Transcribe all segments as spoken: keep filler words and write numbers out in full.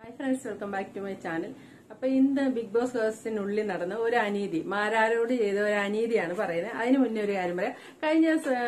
Hi friends, welcome back to my channel. അപ്പൊ ഇന്ന് big boss ഹൗസിനുള്ളിൽ നടന്ന ഒരു അനീതി, മാരാരോട് ചെയ്ത ഒരു അനീതിയാണ് പറയുന്നത്. അതിന് മുന്നേ ഒരു കാര്യം പറയാം. കഴിഞ്ഞ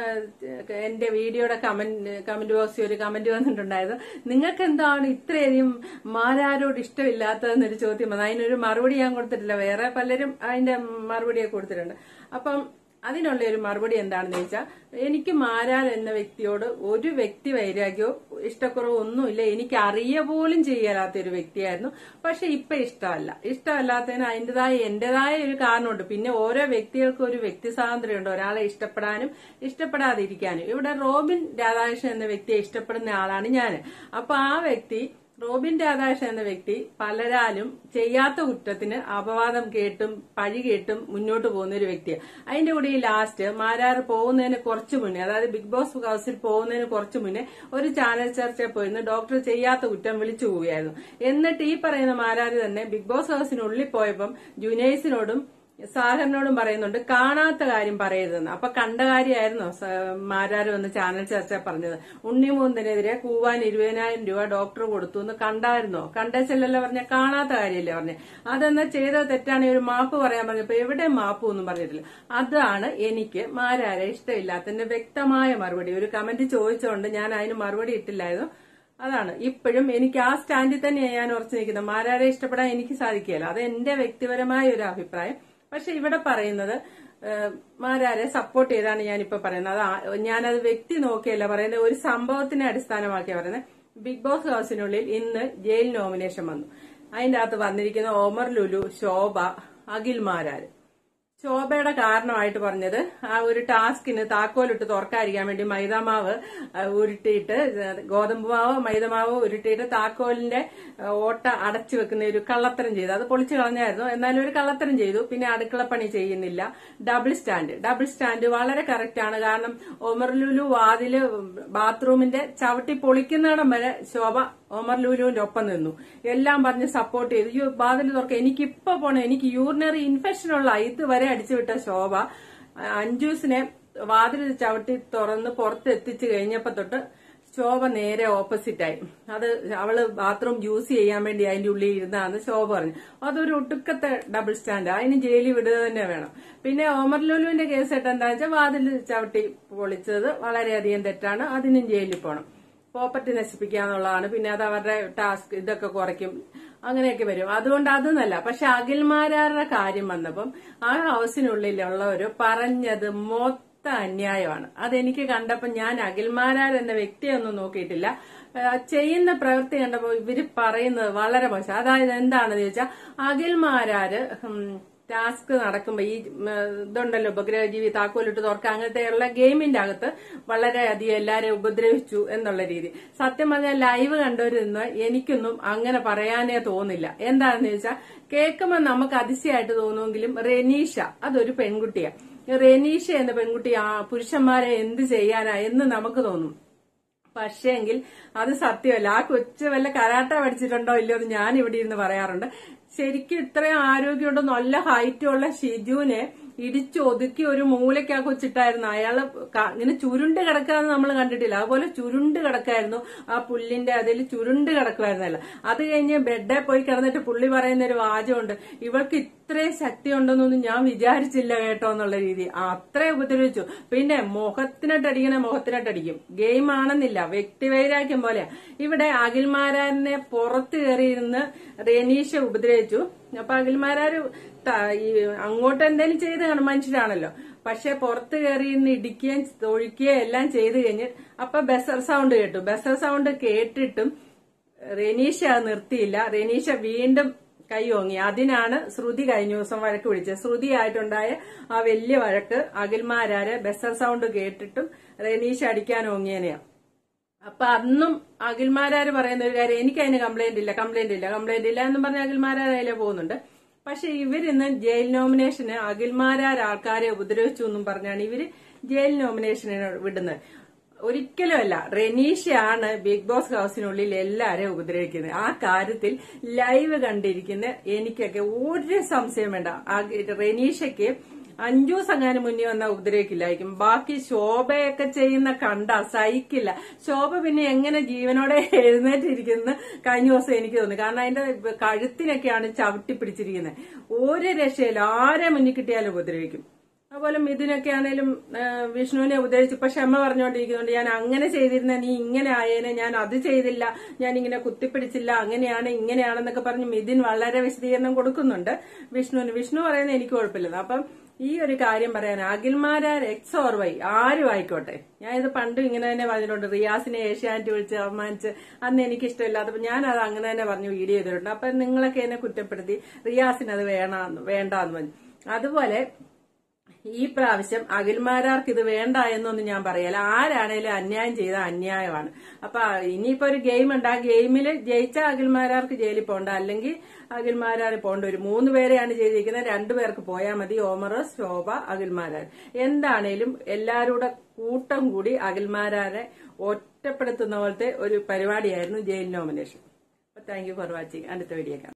എന്റെ വീഡിയോയുടെ കമന്റ് കമന്റ് ബോക്സിൽ ഒരു കമന്റ് വന്നിട്ടുണ്ടായിരുന്നു, നിങ്ങൾക്ക് എന്താണ് ഇത്രയധികം മാരാരോട് ഇഷ്ടമില്ലാത്തതെന്നൊരു ചോദ്യം വന്നു. അതിനൊരു മറുപടി ഞാൻ കൊടുത്തിട്ടില്ല, വേറെ പലരും അതിന്റെ മറുപടിയൊക്കെ കൊടുത്തിട്ടുണ്ട്. അപ്പം അതിനുള്ള ഒരു മറുപടി എന്താണെന്ന് ചോദിച്ചാൽ, എനിക്ക് മാരാർ എന്ന വ്യക്തിയോട് ഒരു വ്യക്തി വൈരാഗ്യമോ ഇഷ്ടക്കുറവോ ഒന്നുമില്ല. എനിക്ക് അറിയ പോലും ചെയ്യാത്ത ഒരു വ്യക്തിയായിരുന്നു. പക്ഷെ ഇപ്പൊ ഇഷ്ടമല്ല. ഇഷ്ടമല്ലാത്തതിന് അതിന്റേതായ എന്റേതായ ഒരു കാരണമുണ്ട്. പിന്നെ ഓരോ വ്യക്തികൾക്കും ഒരു വ്യക്തി സ്വാതന്ത്ര്യമുണ്ട്, ഒരാളെ ഇഷ്ടപ്പെടാനും ഇഷ്ടപ്പെടാതിരിക്കാനും. ഇവിടെ റോബിൻ രാധാകൃഷ്ണൻ എന്ന വ്യക്തിയെ ഇഷ്ടപ്പെടുന്ന ആളാണ് ഞാൻ. അപ്പൊ ആ വ്യക്തി റോബിൻ രാധാകൃഷ്ണൻ എന്ന വ്യക്തി പലരാലും ചെയ്യാത്ത കുറ്റത്തിന് അപവാദം കേട്ടും പഴി കേട്ടും മുന്നോട്ട് പോകുന്ന ഒരു വ്യക്തിയാണ്. അതിന്റെ കൂടെ ഈ ലാസ്റ്റ് മാരാർ പോകുന്നതിന് കുറച്ചു മുന്നേ, അതായത് ബിഗ് ബോസ് ഹൗസിൽ പോകുന്നതിന് കുറച്ചു മുന്നേ ഒരു ചാനൽ ചർച്ചയിൽ പോയിരുന്നു ഡോക്ടർ ചെയ്യാത്ത കുറ്റം വിളിച്ചു പോവുകയായിരുന്നു. എന്നിട്ട് ഈ പറയുന്ന മാരാർ തന്നെ ബിഗ് ബോസ് ഹൗസിനുള്ളിൽ പോയപ്പം ജുനൈസിനോടും സാഹറിനോടും പറയുന്നുണ്ട് കാണാത്ത കാര്യം പറയരുതെന്ന്. അപ്പൊ കണ്ട കാര്യമായിരുന്നോ മാരാർ വന്ന് ചാനൽ ചർച്ച പറഞ്ഞത്? ഉണ്ണിമൂന്നിനെതിരെ കൂവാൻ ഇരുപതിനായിരം രൂപ ഡോക്ടർ കൊടുത്തു എന്ന് കണ്ടായിരുന്നോ? കണ്ടച്ചല്ലല്ലോ പറഞ്ഞ, കാണാത്ത കാര്യമല്ലേ പറഞ്ഞേ. അതെന്നാ ചെയ്ത തെറ്റാണ്, ഒരു മാപ്പ് പറയാൻ പറഞ്ഞപ്പോ എവിടെ മാപ്പ് ഒന്നും പറഞ്ഞിട്ടില്ല. അതാണ് എനിക്ക് മാരാരെ ഇഷ്ടമില്ലാത്തതിന്റെ വ്യക്തമായ മറുപടി. ഒരു കമന്റ് ചോദിച്ചുകൊണ്ട് ഞാൻ അതിന് മറുപടി ഇട്ടില്ലായിരുന്നു. അതാണ് ഇപ്പോഴും എനിക്ക് ആ സ്റ്റാൻഡിൽ തന്നെയാണ് ഞാൻ ഉറച്ചു നിൽക്കുന്നത്. മാരാരെ ഇഷ്ടപ്പെടാൻ എനിക്ക് സാധിക്കുകയില്ല, അത് എന്റെ വ്യക്തിപരമായ ഒരു അഭിപ്രായം. പക്ഷെ ഇവിടെ പറയുന്നത് മാരാരെ സപ്പോർട്ട് ചെയ്താണ് ഞാനിപ്പോ പറയുന്നത്. അത് ഞാനത് വ്യക്തി നോക്കിയല്ല പറയുന്നത്, ഒരു സംഭവത്തിനെ അടിസ്ഥാനമാക്കിയാണ് പറയുന്നത്. ബിഗ് ബോസ് ഹൗസിനുള്ളിൽ ഇന്ന് ജയിൽ നോമിനേഷൻ വന്നു. അതിന്റെ അകത്ത് വന്നിരിക്കുന്ന ഒമർ ലുലു, ശോഭ, അഖിൽ മാരാര്. ശോഭയുടെ കാരണമായിട്ട് പറഞ്ഞത് ആ ഒരു ടാസ്കിന് താക്കോലിട്ട് തുറക്കാതിരിക്കാൻ വേണ്ടി മൈദാമാവ് ഉരുട്ടിയിട്ട്, ഗോതമ്പ് മാവ് മൈദമാവ് ഉരുട്ടിയിട്ട് താക്കോലിന്റെ ഓട്ട അടച്ചു വെക്കുന്ന ഒരു കള്ളത്തരം ചെയ്തു. അത് പൊളിച്ചു കളഞ്ഞായിരുന്നു, എന്നാലും ഒരു കള്ളത്തരം ചെയ്തു. പിന്നെ അടുക്കളപ്പണി ചെയ്യുന്നില്ല. ഡബിൾ സ്റ്റാൻഡ് ഡബിൾ സ്റ്റാൻഡ് വളരെ കറക്റ്റ് ആണ്. കാരണം ഒമർ ലുലു വാതില് ബാത്റൂമിന്റെ ചവിട്ടി പൊളിക്കുന്നിടം വരെ ശോഭ ഒമർ ലുലുവിന്റെ ഒപ്പം നിന്നു. എല്ലാം പറഞ്ഞ് സപ്പോർട്ട് ചെയ്തു. ഈ വാതിൽ തുറക്ക, എനിക്കിപ്പോ പോണേ, എനിക്ക് യൂറിനറി ഇൻഫെക്ഷൻ ഉള്ള ഇതുവരെ അടിച്ചുവിട്ട ശോഭ അഞ്ജൂസിനെ വാതിൽ ചവിട്ടി തുറന്ന് പുറത്ത് എത്തിച്ചു കഴിഞ്ഞപ്പോ തൊട്ട് ശോഭ നേരെ ഓപ്പോസിറ്റായി. അത് അവള് ബാത്റൂം യൂസ് ചെയ്യാൻ വേണ്ടി അതിന്റെ ഉള്ളിൽ ഇരുന്നാന്ന് ശോഭ പറഞ്ഞു. അതൊരു ഒടുക്കത്തെ ഡബിൾ സ്റ്റാൻഡ്, അതിന് ജയിലിൽ വിടുക തന്നെ വേണം. പിന്നെ ഒമർ ലുലുവിന്റെ കേസ് ആയിട്ട് എന്താ വെച്ചാൽ വാതിൽ ചവിട്ടി പൊളിച്ചത് വളരെയധികം തെറ്റാണ്, അതിനും ജയിലിൽ പോകണം. പ്രോപ്പർട്ടി നശിപ്പിക്കുക എന്നുള്ളതാണ്. പിന്നെ അത് അവരുടെ ടാസ്ക്, ഇതൊക്കെ കുറയ്ക്കും, അങ്ങനെയൊക്കെ വരും. അതുകൊണ്ട് അതൊന്നല്ല. പക്ഷെ അഖിൽമാരാരുടെ കാര്യം വന്നപ്പം ആ ഹൗസിനുള്ളിലുള്ളവര് പറഞ്ഞത് മൊത്തം അന്യായമാണ്. അതെനിക്ക് കണ്ടപ്പോൾ ഞാൻ അഖിൽമാരാർ എന്ന വ്യക്തിയൊന്നും നോക്കിയിട്ടില്ല, ചെയ്യുന്ന പ്രവൃത്തി കണ്ടപ്പോ ഇവര് പറയുന്നത് വളരെ മോശം. അതായത് എന്താണെന്ന് ചോദിച്ചാൽ, അഖിൽമാരാര് ടാസ്ക് നടക്കുമ്പോ ഈ ഇതുണ്ടല്ലോ ഉപഗ്രഹജീവി താക്കോലിട്ട് തുറക്കുക, അങ്ങനത്തെയുള്ള ഗെയിമിന്റെ അകത്ത് വളരെയധികം എല്ലാരെയും ഉപദ്രവിച്ചു എന്നുള്ള രീതി. സത്യം പറഞ്ഞാൽ ലൈവ് കണ്ടുവരുന്ന എനിക്കൊന്നും അങ്ങനെ പറയാനേ തോന്നില്ല. എന്താണെന്ന് ചോദിച്ചാൽ, കേൾക്കുമ്പോൾ നമുക്ക് അതിശയമായിട്ട് തോന്നുമെങ്കിലും റെനീഷ അതൊരു പെൺകുട്ടിയാണ്. റെനീഷ എന്ന പെൺകുട്ടി ആ പുരുഷന്മാരെ എന്ത് ചെയ്യാനാ എന്ന് നമുക്ക് തോന്നും. പക്ഷേങ്കിൽ അത് സത്യമല്ല. ആ കൊച്ചു വല്ല കരാട്ട പഠിച്ചിട്ടുണ്ടോ ഇല്ലയോ എന്ന് ഞാൻ ഇവിടെ ഇരുന്ന് പറയാറുണ്ട്. ശരിക്കും ഇത്രയും ആരോഗ്യമുണ്ട്, നല്ല ഹൈറ്റുള്ള ഷിജുവിനെ ഇടിച്ചു ഒതുക്കി ഒരു മൂലയ്ക്ക് ആ കൊച്ചിട്ടായിരുന്നു. അയാള് ഇങ്ങനെ ചുരുണ്ട് കിടക്കാന്ന് നമ്മൾ കണ്ടിട്ടില്ല, അതുപോലെ ചുരുണ്ട് കിടക്കായിരുന്നു. ആ പുല്ലിന്റെ അതിൽ ചുരുണ്ട് കിടക്കുമായിരുന്നല്ല. അത് കഴിഞ്ഞ് ബെഡേ പോയി കിടന്നിട്ട് പുള്ളി പറയുന്ന ഒരു വാചകമുണ്ട്, ഇവൾക്ക് ഇത്രയും ശക്തി ഉണ്ടെന്നൊന്നും ഞാൻ വിചാരിച്ചില്ല കേട്ടോ എന്നുള്ള രീതി. അത്രയും ഉപദ്രവിച്ചു. പിന്നെ മുഖത്തിനട്ടടിക്കണ മുഖത്തിനട്ടടിക്കും. ഗെയിം ആണെന്നില്ല, വ്യക്തിവൈരാഗ്യം പോലെയാ. ഇവിടെ അഖിൽമാരാറിനെ പുറത്ത് കയറിയിരുന്ന് റെനീഷ ഉപദ്രവിച്ചു. അപ്പൊ അഖിൽമാരാര് അങ്ങോട്ട് എന്തെങ്കിലും ചെയ്ത് കാണും, മനുഷ്യരാണല്ലോ. പക്ഷെ പുറത്ത് കയറി ഇന്ന് ഇടിക്കുകയും തൊഴിക്കുകയും എല്ലാം ചെയ്ത് കഴിഞ്ഞ് അപ്പൊ ബസർ സൗണ്ട് കേട്ടു. ബസർ സൗണ്ട് കേട്ടിട്ടും റെനീഷ അത് നിർത്തിയില്ല. റെനീഷ വീണ്ടും കൈ ഓങ്ങി. അതിനാണ് ശ്രുതി കഴിഞ്ഞ ദിവസം വഴക്ക് വിളിച്ചത്. ശ്രുതി ആയിട്ടുണ്ടായ ആ വലിയ വഴക്ക് അഖിൽമാരാര് ബസർ സൗണ്ട് കേട്ടിട്ടും റെനീഷ അടിക്കാൻ ഓങ്ങിയനെയാ. അപ്പൊ അന്നും അഖിൽമാരാര് പറയുന്ന ഒരു കാര്യം, എനിക്ക് അതിന് കംപ്ലൈന്റ് ഇല്ല കംപ്ലൈന്റ് ഇല്ല കംപ്ലൈന്റ് ഇല്ല എന്നും പറഞ്ഞ് അഖിൽമാരാർ അതിലെ പോകുന്നുണ്ട്. പക്ഷെ ഇവരിന്ന് ജയിൽ നോമിനേഷന് അഖിൽമാരാർ ആൾക്കാരെ ഉപദ്രവിച്ചു എന്നും പറഞ്ഞാണ് ഇവര് ജയിൽ നോമിനേഷന് വിടുന്നത്. ഒരിക്കലുമല്ല. റെനീഷയാണ് ബിഗ് ബോസ് ഹൗസിനുള്ളിൽ എല്ലാരെയും ഉപദ്രവിക്കുന്നത്. ആ കാര്യത്തിൽ ലൈവ് കണ്ടിരിക്കുന്ന എനിക്കൊക്കെ ഒരു സംശയം വേണ്ട. റെനീഷയ്ക്ക് അഞ്ചൂസ് അങ്ങനെ മുന്നിൽ വന്നാൽ ഉപദ്രവിക്കില്ലായിരിക്കും. ബാക്കി ശോഭയൊക്കെ ചെയ്യുന്ന കണ്ട സഹിക്കില്ല. ശോഭ പിന്നെ എങ്ങനെ ജീവനോടെ എഴുന്നേറ്റിരിക്കുന്ന കഴിഞ്ഞ ദിവസം എനിക്ക് തോന്നി. കാരണം അതിന്റെ കഴുത്തിനൊക്കെയാണ് ചവിട്ടി പിടിച്ചിരിക്കുന്നത്. ഒരു രക്ഷയില്ല, ആരെ മുന്നിൽ കിട്ടിയാലും ഉപദ്രവിക്കും. അതുപോലെ മിഥുനൊക്കെ ആണേലും വിഷ്ണുവിനെ ഉപദ്രവിച്ച് ഇപ്പൊ ക്ഷമ പറഞ്ഞുകൊണ്ടിരിക്കുന്നുണ്ട്. ഞാൻ അങ്ങനെ ചെയ്തിരുന്ന നീ ഇങ്ങനെ ആയേനെ, ഞാൻ അത് ചെയ്തില്ല, ഞാൻ ഇങ്ങനെ കുത്തിപ്പിടിച്ചില്ല, അങ്ങനെയാണ് ഇങ്ങനെയാണെന്നൊക്കെ പറഞ്ഞ് മിഥുൻ വളരെ വിശദീകരണം കൊടുക്കുന്നുണ്ട് വിഷ്ണുവിന്. വിഷ്ണു പറയുന്നത് എനിക്ക് കുഴപ്പമില്ല. അപ്പം ഈ ഒരു കാര്യം പറയാൻ അഖിൽമാരാർ എക്സ് ഓർ വൈ ആരും ആയിക്കോട്ടെ, ഞാൻ ഇത് പണ്ടും ഇങ്ങനെ തന്നെ പറഞ്ഞിട്ടുണ്ട്. റിയാസിനെ ഏഷ്യാനെറ്റ് വിളിച്ച് അവമാനിച്ച് അന്ന് എനിക്ക് ഇഷ്ടമില്ലാത്തപ്പോ ഞാൻ അത് അങ്ങനെ തന്നെ പറഞ്ഞു വീഡിയോ ചെയ്തിട്ടുണ്ട്. അപ്പൊ നിങ്ങളൊക്കെ എന്നെ കുറ്റപ്പെടുത്തി റിയാസിന് അത് വേണ വേണ്ടാന്ന് പറഞ്ഞു. അതുപോലെ ഈ പ്രാവശ്യം അഖിൽമാരാർക്ക് ഇത് വേണ്ട എന്നൊന്നും ഞാൻ പറയല. ആരാണേലും അന്യായം ചെയ്ത അന്യായമാണ്. അപ്പൊ ഇനിയിപ്പോ ഒരു ഗെയിം ഉണ്ട്, ആ ഗെയിമിൽ ജയിച്ച അഖിൽമാരാർക്ക് ജയിലിൽ പോകണ്ട, അല്ലെങ്കിൽ അഖിൽമാരാർ പോകേണ്ട വരും. മൂന്ന് പേരെയാണ് ചെയ്തിരിക്കുന്നത്, രണ്ടുപേർക്ക് പോയാൽ മതി. ഓമറസ്, ശോഭ, അഖിൽമാരാർ. എന്താണേലും എല്ലാവരുടെ കൂട്ടം കൂടി അഖിൽമാരാരെ ഒറ്റപ്പെടുത്തുന്ന പോലത്തെ ഒരു പരിപാടിയായിരുന്നു jail nomination. Thank you for watching. അടുത്ത വീഡിയോ കാണാം.